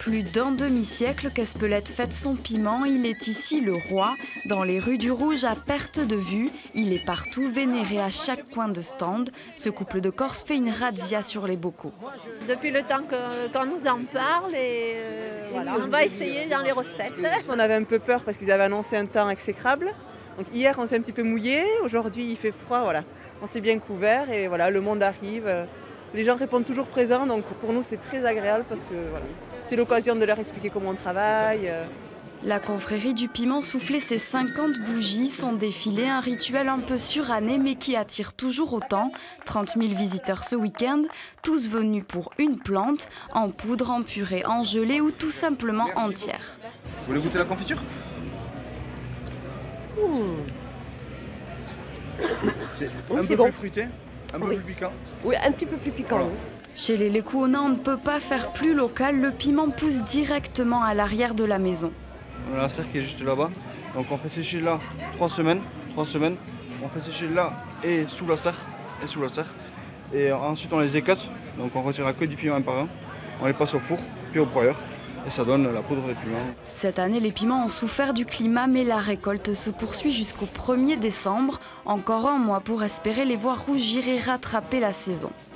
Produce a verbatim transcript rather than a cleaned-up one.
Plus d'un demi-siècle qu'Espelette fête son piment, il est ici le roi. Dans les rues du Rouge à perte de vue, il est partout vénéré à chaque coin de stand. Ce couple de Corse fait une razzia sur les bocaux. Depuis le temps qu'on nous en parle, et euh, voilà, on va essayer dans les recettes. On avait un peu peur parce qu'ils avaient annoncé un temps exécrable. Donc hier on s'est un petit peu mouillé, aujourd'hui il fait froid, voilà. On s'est bien couvert et voilà, le monde arrive. Les gens répondent toujours présents, donc pour nous c'est très agréable parce que voilà, c'est l'occasion de leur expliquer comment on travaille. La confrérie du piment soufflait ses cinquante bougies, son défilé, un rituel un peu suranné mais qui attire toujours autant. trente mille visiteurs ce week-end, tous venus pour une plante, en poudre, en purée, en gelée ou tout simplement entière. Vous voulez goûter la confiture? C'est un peu bon. plus fruité, un peu Oui. plus piquant. Oui, un petit peu plus piquant. Voilà. Oui. Chez les Lécouona, on ne peut pas faire plus local, le piment pousse directement à l'arrière de la maison. On a la serre qui est juste là-bas. Donc on fait sécher là trois semaines. trois semaines. On fait sécher là et sous la serre. Et sous la serre. Et ensuite on les écoute. Donc on retire la queue du piment un par un. On les passe au four, puis au broyeur. Et ça donne la poudre de piment. Cette année, les piments ont souffert du climat, mais la récolte se poursuit jusqu'au premier décembre. Encore un mois pour espérer les voir rougir et rattraper la saison.